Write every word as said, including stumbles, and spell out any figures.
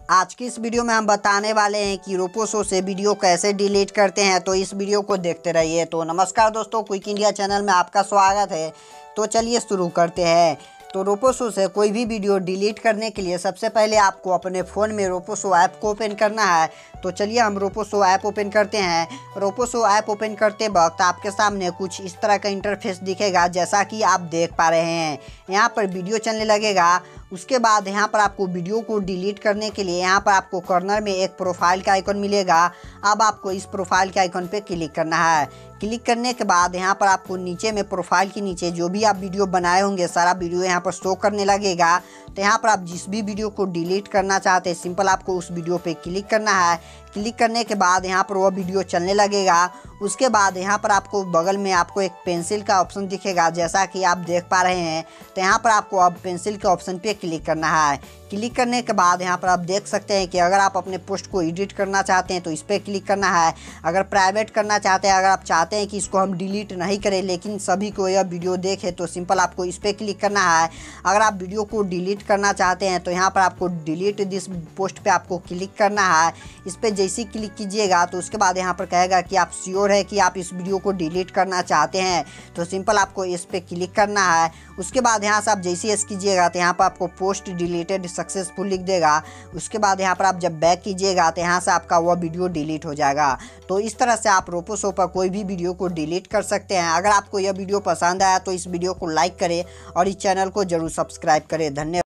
आज की इस वीडियो में हम बताने वाले हैं कि रोपोसो से वीडियो कैसे डिलीट करते हैं, तो इस वीडियो को देखते रहिए। तो नमस्कार दोस्तों, क्विक इंडिया चैनल में आपका स्वागत है। तो चलिए शुरू करते हैं। तो रोपोसो से कोई भी वीडियो डिलीट करने के लिए सबसे पहले आपको अपने फ़ोन में रोपोसो ऐप को ओपन करना है। तो चलिए हम रोपोसो ऐप ओपन करते हैं। रोपोसो ऐप ओपन करते वक्त आपके सामने कुछ इस तरह का इंटरफेस दिखेगा, जैसा कि आप देख पा रहे हैं। यहाँ पर वीडियो चलने लगेगा। उसके बाद यहाँ पर आपको वीडियो को डिलीट करने के लिए यहाँ पर आपको कॉर्नर में एक प्रोफाइल का आइकन मिलेगा। अब आपको इस प्रोफाइल के आइकन पे क्लिक करना है। क्लिक करने के बाद यहाँ पर आपको नीचे में प्रोफाइल के नीचे जो भी आप वीडियो बनाए होंगे सारा वीडियो यहाँ पर शो करने लगेगा। तो यहाँ पर आप जिस भी वीडियो को डिलीट करना चाहते हैं सिंपल आपको उस वीडियो पे क्लिक करना है। क्लिक करने के बाद यहाँ पर वह वीडियो चलने लगेगा। उसके बाद यहाँ पर आपको बगल में आपको एक पेंसिल का ऑप्शन दिखेगा, जैसा कि आप देख पा रहे हैं। तो यहाँ पर आपको अब पेंसिल के ऑप्शन पे क्लिक करना है। क्लिक करने के बाद यहाँ पर आप देख सकते हैं कि अगर आप अपने पोस्ट को एडिट करना चाहते हैं तो इस पर क्लिक करना है। अगर प्राइवेट करना चाहते हैं, अगर आप चाहते हैं कि इसको हम डिलीट नहीं करें लेकिन सभी को यह वीडियो देखे, तो सिंपल आपको इस पर क्लिक करना है। अगर आप वीडियो को डिलीट करना चाहते हैं तो यहाँ पर आपको डिलीट दिस पोस्ट पे आपको क्लिक करना है। इस पर जैसे ही क्लिक कीजिएगा तो उसके बाद यहाँ पर कहेगा कि आप श्योर है कि आप इस वीडियो को डिलीट करना चाहते हैं, तो सिंपल आपको इस पर क्लिक करना है। उसके बाद यहाँ से आप जैसे ही कीजिएगा तो यहाँ पर आपको पोस्ट डिलीटेड सक्सेसफुल लिख देगा। उसके बाद यहाँ पर आप जब बैक कीजिएगा तो यहाँ से आपका वह वीडियो डिलीट हो जाएगा। तो इस तरह से आप रोपोसो पर कोई भी वीडियो को डिलीट कर सकते हैं। अगर आपको यह वीडियो पसंद आया तो इस वीडियो को लाइक करें और इस चैनल को जरूर सब्सक्राइब करें। धन्यवाद।